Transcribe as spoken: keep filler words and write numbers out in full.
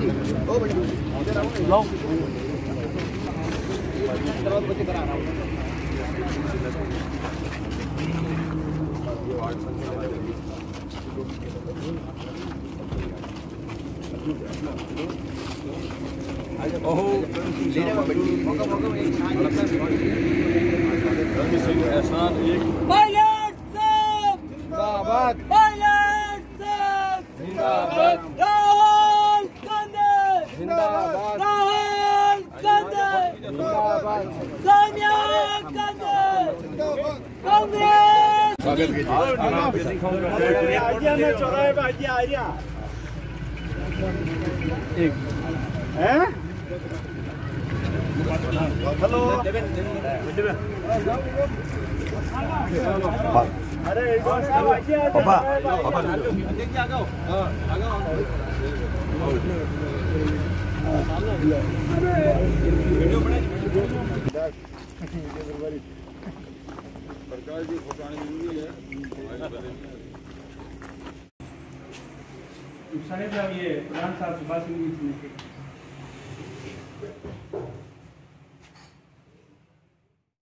hello अरे पापा पापा देखिए आ जाओ हां आ जाओ वीडियो बना सरकार की फटाने जरूरी है साहेब ये प्रधान साहब सुभाष सिंह जी